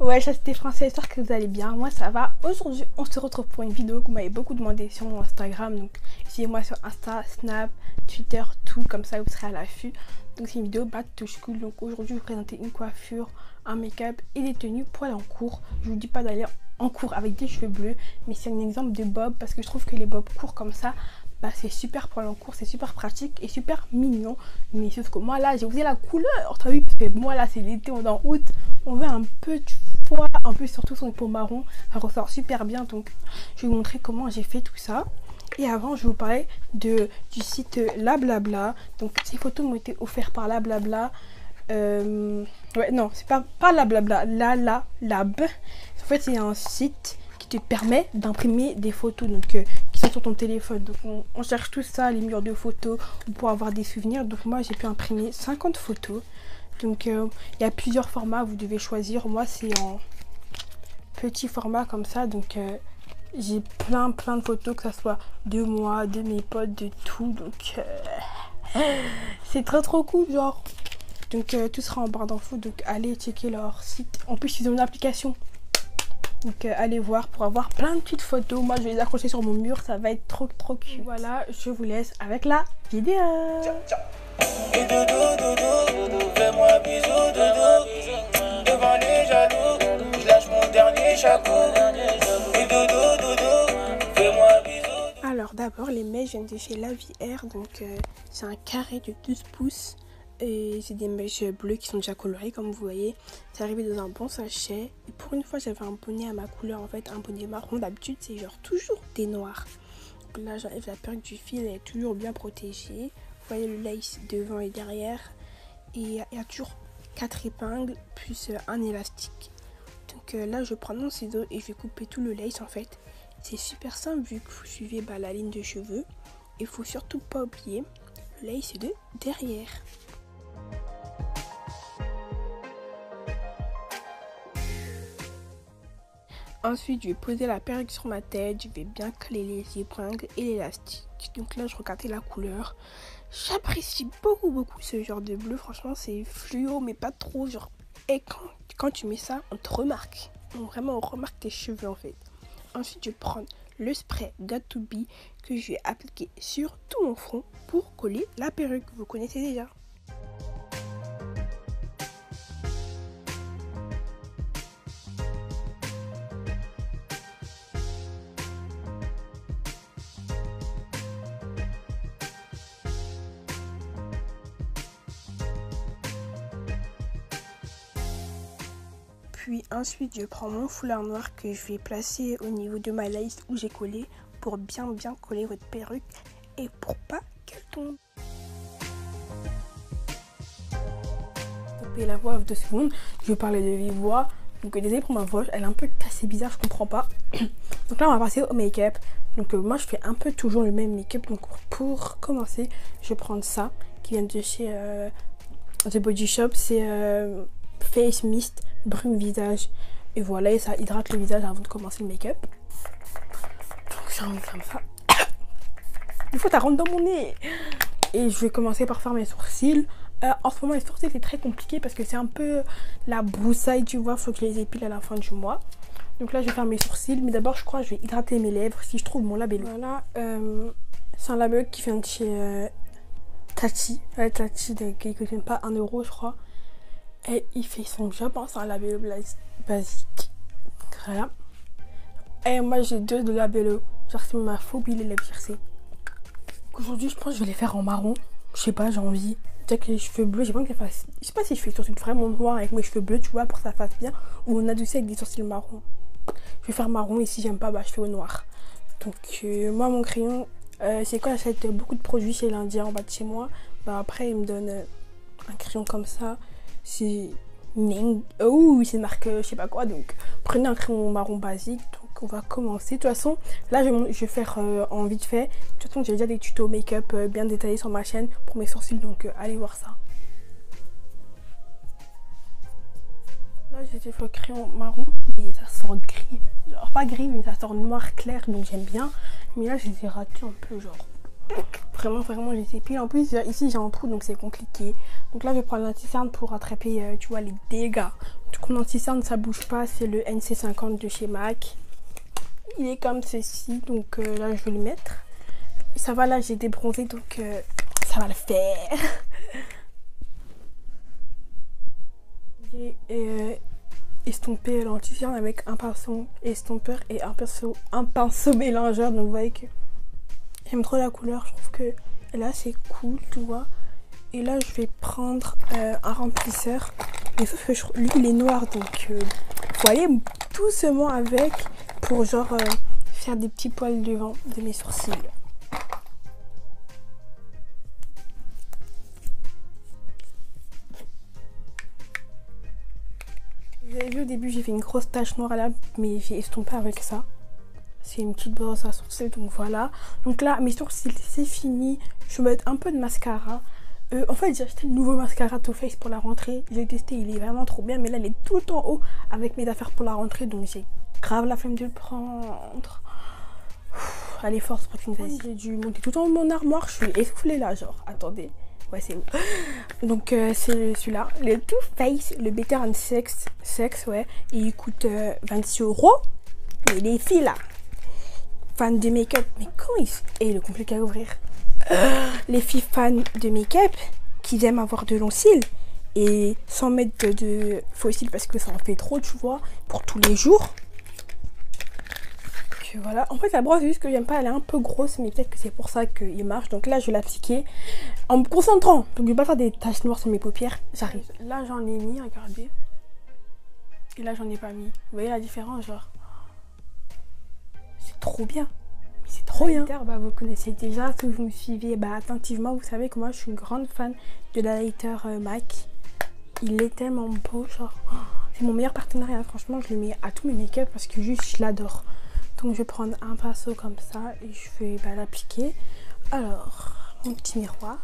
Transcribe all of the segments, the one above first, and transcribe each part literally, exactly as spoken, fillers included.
Ouais, c'était Français, j'espère que vous allez bien. Moi, ça va. Aujourd'hui, on se retrouve pour une vidéo que vous m'avez beaucoup demandé sur mon Instagram. Donc, suivez-moi sur Insta, Snap, Twitter, tout. Comme ça, vous serez à l'affût. Donc, c'est une vidéo back to school. Donc, aujourd'hui, je vais vous présenter une coiffure, un make-up et des tenues pour aller en cours. Je vous dis pas d'aller en cours avec des cheveux bleus, mais c'est un exemple de bob parce que je trouve que les bobs courts comme ça, bah, c'est super pour aller en cours, c'est super pratique et super mignon. Mais sauf que moi là, j'ai osé la couleur, t'as vu, parce que moi là, c'est l'été, on est en août, on veut un peu de foie, en plus surtout son peau marron, ça ressort super bien. Donc je vais vous montrer comment j'ai fait tout ça. Et avant, je vais vous parler de, du site Lablabla. Donc ces photos m'ont été offertes par Lablabla. Euh, ouais, non, c'est pas, pas Lablabla, la la lab. En fait, c'est un site qui te permet d'imprimer des photos donc, euh, qui sont sur ton téléphone. Donc, on, on cherche tout ça, les murs de photos pour avoir des souvenirs. Donc, moi, j'ai pu imprimer cinquante photos. Donc, euh, il y a plusieurs formats, vous devez choisir. Moi, c'est en petit format comme ça. Donc, euh, j'ai plein, plein de photos, que ce soit de moi, de mes potes, de tout. Donc, euh, c'est trop, trop cool, genre. Donc, euh, tout sera en barre d'infos. Donc, allez checker leur site. En plus, ils ont une application. Donc euh, allez voir pour avoir plein de petites photos. Moi je vais les accrocher sur mon mur, ça va être trop trop cute. Voilà, je vous laisse avec la vidéo. Et dodo, dodo, dodo, fais-moi bisou, dodo. Devant les jaloux, je lâche mon dernier chapeau. Et dodo, dodo, fais-moi bisou. Alors d'abord les mèches viennent de chez La Vie Air. Donc euh, c'est un carré de douze pouces. Et c'est des mèches bleues qui sont déjà colorées comme vous voyez. C'est arrivé dans un bon sachet. Et pour une fois j'avais un bonnet à ma couleur, en fait un bonnet marron. D'habitude c'est genre toujours des noirs. Donc là j'enlève la perruque du fil, elle est toujours bien protégée. Vous voyez le lace devant et derrière. Et il y a toujours quatre épingles plus un élastique. Donc euh, là je prends mon ciseau et je vais couper tout le lace en fait. C'est super simple vu que vous suivez bah, la ligne de cheveux. Et il faut surtout pas oublier le lace de derrière. Ensuite, je vais poser la perruque sur ma tête, je vais bien coller les épingles et l'élastique. Donc là, je regardais la couleur. J'apprécie beaucoup, beaucoup ce genre de bleu. Franchement, c'est fluo, mais pas trop. Genre, et quand, quand tu mets ça, on te remarque. On, vraiment, on remarque tes cheveux, en fait. Ensuite, je vais prendre le spray Got to Be que je vais appliquer sur tout mon front pour coller la perruque. Vous connaissez déjà. Puis ensuite, je prends mon foulard noir que je vais placer au niveau de ma lace où j'ai collé pour bien bien coller votre perruque et pour pas qu'elle tombe. Couper la voix deux secondes, je vais parler de vive voix. Donc désolé pour ma voix, elle est un peu cassée bizarre, je comprends pas. Donc là on va passer au make-up. Donc euh, moi je fais un peu toujours le même make-up. Donc pour commencer, je vais prendre ça qui vient de chez euh, The Body Shop. C'est euh, Face Mist brume visage. Et voilà, et ça hydrate le visage avant de commencer le make-up. Donc j'enlève comme ça. Des fois ça rentre dans mon nez. Et je vais commencer par faire mes sourcils. Euh, en ce moment les sourcils c'est très compliqué parce que c'est un peu la broussaille, tu vois. Faut que je les épile à la fin du mois. Donc là je vais faire mes sourcils. Mais d'abord je crois que je vais hydrater mes lèvres si je trouve mon labello. Voilà, euh, c'est un labello qui vient de chez euh, Tati. Ouais, Tati de, qui ne coûte pas un euro je crois. Et il fait son job, hein, c'est un labello basique. Voilà. Et moi j'ai deux de labello. Genre c'est ma phobie les lèvres gercées. Aujourd'hui je pense que je vais les faire en marron. Je sais pas, j'ai envie. Déjà que les cheveux bleus, j'ai pas envie que ça fasse. Je sais pas si je fais les sourcils vraiment noirs avec mes cheveux bleus, tu vois, pour que ça fasse bien. Ou on adoucit avec des sourcils marrons. Je vais faire marron et si j'aime pas, bah je fais au noir. Donc euh, moi mon crayon, euh, c'est quand j'achète beaucoup de produits chez l'Indien en bas de chez moi. Bah après il me donne euh, un crayon comme ça. C'est oh, c'est marque je sais pas quoi. Donc prenez un crayon marron basique. Donc on va commencer. De toute façon là je, je vais faire euh, en vite fait. De toute façon j'ai déjà des tutos make-up euh, bien détaillés sur ma chaîne pour mes sourcils. Donc euh, allez voir ça. Là j'ai fait le crayon marron mais ça sort gris. Genre pas gris mais ça sort noir clair donc j'aime bien. Mais là je les ai ratés un peu genre. Vraiment, vraiment, je les épile. En plus, ici, j'ai un trou, donc c'est compliqué. Donc là, je vais prendre l'anti-cerne pour rattraper, euh, tu vois, les dégâts. Du coup, l'anti-cerne, ça bouge pas. C'est le N C cinquante de chez MAC. Il est comme ceci, donc euh, là, je vais le mettre. Et ça va, là, j'ai débronzé, donc euh, ça va le faire. J'ai euh, estompé l'anti-cerne avec un pinceau estompeur et un pinceau, un pinceau mélangeur. Donc, vous voyez que j'aime trop la couleur. Je trouve que là, c'est cool, tu vois. Et là, je vais prendre euh, un remplisseur. Mais sauf que je, lui, il est noir. Donc, euh, faut aller doucement avec pour genre euh, faire des petits poils devant de mes sourcils. Vous avez vu au début, j'ai fait une grosse tache noire là, mais j'ai estompé avec ça. C'est une petite brosse à sourcils, donc voilà. Donc là, mes sourcils, c'est fini. Je vais mettre un peu de mascara. Euh, en fait, j'ai acheté le nouveau mascara Too Faced pour la rentrée. J'ai testé, il est vraiment trop bien. Mais là, il est tout en haut avec mes affaires pour la rentrée. Donc j'ai grave la flemme de le prendre. Ouf, allez, force pour une vas-y. J'ai dû monter tout en haut de mon armoire. Je suis essoufflée là, genre. Attendez. Ouais, c'est bon. Donc euh, c'est celui-là. Le Too Faced, le Better and Sex. Sex, ouais. Et il coûte euh, vingt-six euros. Et les filles là, fans de make-up. Mais comment il... Et le compliqué à ouvrir. Euh, les filles fans de make-up qui aiment avoir de longs cils et sans mettre de, de faux cils parce que ça en fait trop, tu vois, pour tous les jours. Que voilà. En fait, la brosse, c'est juste que j'aime pas, elle est un peu grosse, mais peut-être que c'est pour ça qu'il marche. Donc là, je vais l'appliquer en me concentrant. Donc je vais pas faire des taches noires sur mes paupières. J'arrive. Là, j'en ai mis, regardez. Et là, j'en ai pas mis. Vous voyez la différence, genre. C'est trop bien. C'est trop bien. Bah, vous connaissez déjà, si vous me suivez bah, attentivement, vous savez que moi je suis une grande fan de la lighter euh, MAC. Il est tellement beau, genre oh, c'est mon meilleur partenariat, franchement je le mets à tous mes make-up parce que juste je l'adore. Donc je vais prendre un pinceau comme ça et je vais bah, l'appliquer. Alors, mon petit miroir.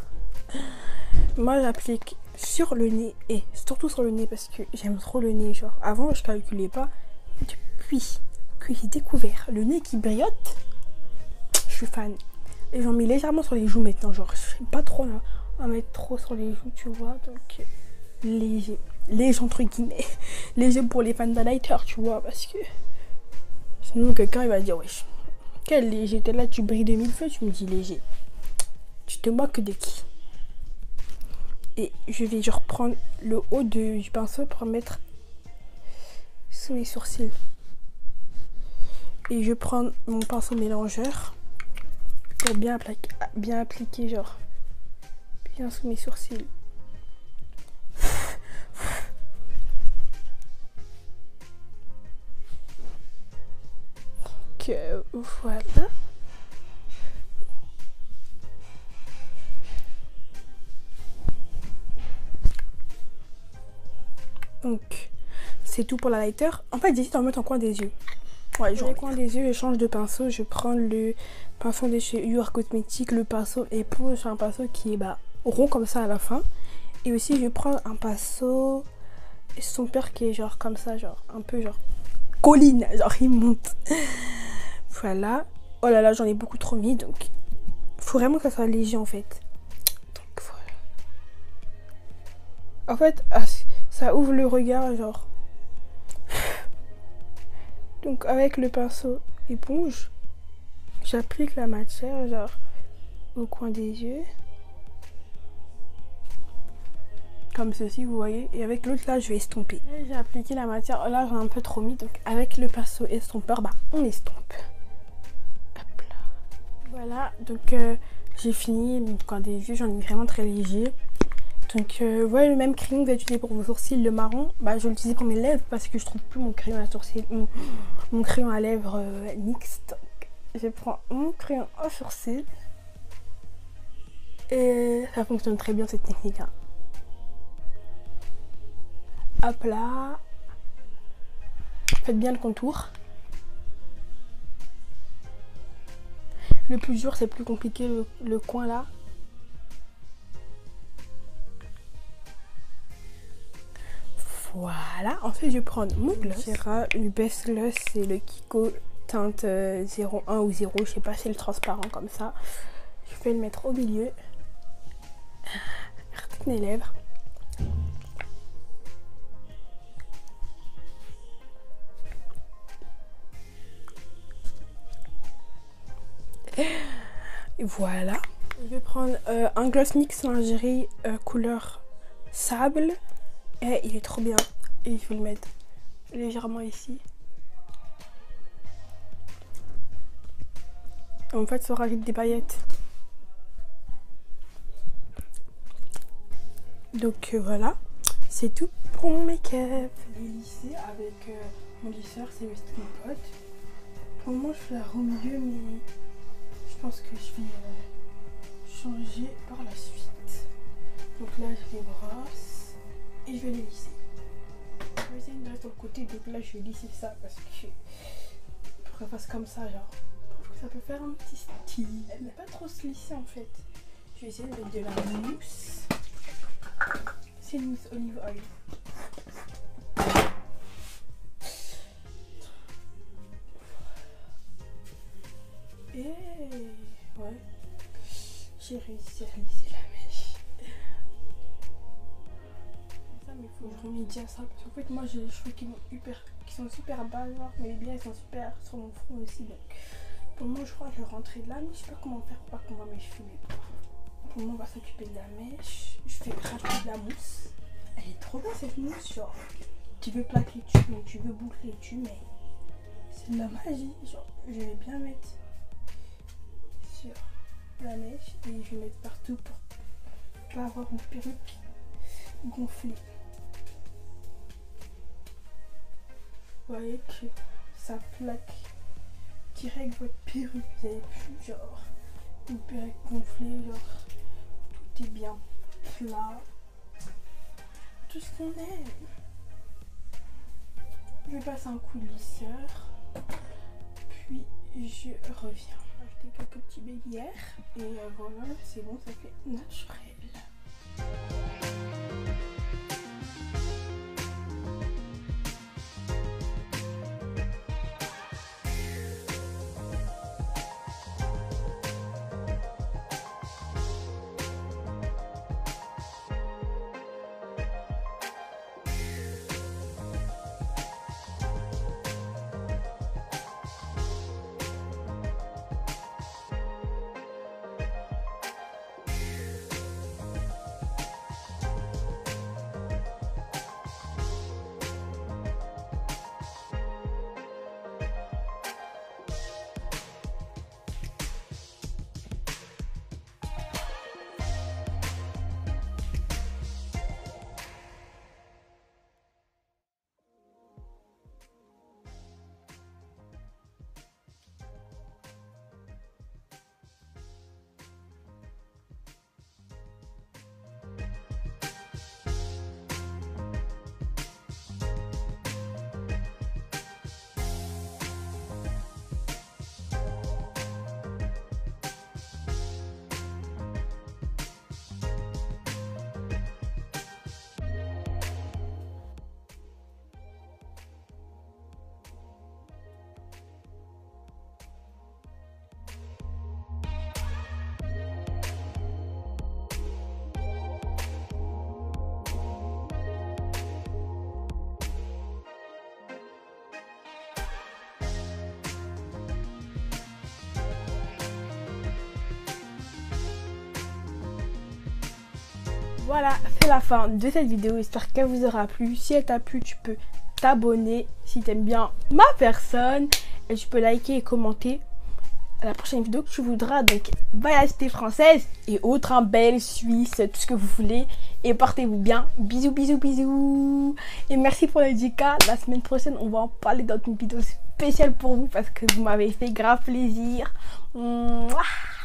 Moi j'applique sur le nez et surtout sur le nez parce que j'aime trop le nez, genre avant je calculais pas, depuis que j'ai découvert le nez qui brillote, je suis fan. Et j'en mets légèrement sur les joues maintenant, genre je suis pas trop là à mettre trop sur les joues, tu vois, donc léger, léger entre guillemets, léger pour les fans de lighter, tu vois, parce que sinon quelqu'un il va dire wesh, quel léger, t'es là tu brilles de mille feux, tu me dis léger, tu te moques de qui? Et je vais genre prendre le haut de, du pinceau pour mettre sous les sourcils. Et je prends mon pinceau mélangeur pour bien, bien appliquer, genre, bien sous mes sourcils. Donc, euh, voilà. Donc, c'est tout pour la lighter. En fait, j'hésite à en mettre en coin des yeux. Ouais, genre, le coin des yeux, je change de pinceau. Je prends le pinceau de chez U R Cosmétiques, le pinceau éponge, c'est un pinceau qui est bah, rond comme ça à la fin. Et aussi, je prends un pinceau estompeur qui est genre comme ça, genre un peu genre colline, genre il monte. Voilà. Oh là là, j'en ai beaucoup trop mis, donc faut vraiment que ça soit léger en fait. Donc voilà. En fait, ça ouvre le regard, genre. Donc avec le pinceau éponge, j'applique la matière genre au coin des yeux. Comme ceci, vous voyez. Et avec l'autre là, je vais estomper. J'ai appliqué la matière. Là, j'en ai un peu trop mis. Donc avec le pinceau estompeur, bah on estompe. Hop là. Voilà. Donc euh, j'ai fini. Mon coin des yeux, j'en ai vraiment très léger. Donc euh, voilà, le même crayon que vous avez utilisé pour vos sourcils, le marron, bah je vais l'utiliser pour mes lèvres parce que je trouve plus mon crayon à sourcils, mon, mon crayon à lèvres euh, N Y X. Donc je prends mon crayon à sourcils et ça fonctionne très bien cette technique. Hein. Hop là, faites bien le contour. Le plus dur, c'est plus compliqué le, le coin là. Voilà, ensuite je vais prendre mon gloss. Le best gloss, c'est le Kiko teinte euh, zéro un ou zéro, je sais pas, c'est le transparent comme ça. Je vais le mettre au milieu. Retenez les lèvres. Et voilà. Je vais prendre euh, un Gloss Mix Lingerie euh, couleur sable. Et il est trop bien. Et je vais le mettre légèrement ici. En fait, ça rajoute des paillettes. Donc euh, voilà. C'est tout pour mon make-up. Je vais lisser avec euh, mon lisseur, c'est le Skin Pot. Pour le moment, je fais la au milieu, mais je pense que je vais euh, changer par la suite. Donc là, je les brosse et je vais les lisser. Je vais essayer de rester sur le côté, donc là, je vais lisser ça parce que pour qu'elle fasse comme ça, genre, je trouve que ça peut faire un petit style. Elle n'est pas trop se lisser en fait. Je vais essayer de mettre de la mousse. C'est une mousse olive oil. Et ouais, j'ai réussi à lisser la mèche. Ça, mais il faut que je remédie à ça parce qu'en fait, moi j'ai les cheveux qui, hyper, qui sont super bas, genre, mais les biais ils sont super sur mon front aussi. Donc, pour le moment, je crois que je vais rentrer de là, mais je sais pas comment faire pour pas qu'on voit mes cheveux. Mais pour le moment, on va s'occuper de la mèche. Je fais craquer de la mousse. Elle est trop belle cette mousse, genre. Tu veux plaquer dessus, mais tu veux boucler dessus, mais c'est de la magie. Genre, je vais bien mettre sur la mèche et je vais mettre partout pour pas avoir une perruque gonflée. Vous voyez que ça plaque direct votre perruque. Vous avez plus genre une perruque gonflée, genre tout est bien plat. Tout ce qu'on aime. Je vais passer un coup de lisseur, puis je reviens. J'ai acheté quelques petits bélières et euh, voilà, c'est bon, ça fait naturel. Voilà, c'est la fin de cette vidéo. J'espère qu'elle vous aura plu. Si elle t'a plu, tu peux t'abonner si t'aimes bien ma personne. Et tu peux liker et commenter à la prochaine vidéo que tu voudras. Donc, voyagez française et autres, hein, belle, suisse, tout ce que vous voulez. Et portez-vous bien. Bisous, bisous, bisous. Et merci pour le dédicace. La semaine prochaine, on va en parler dans une vidéo spéciale pour vous parce que vous m'avez fait grave plaisir. Mouah.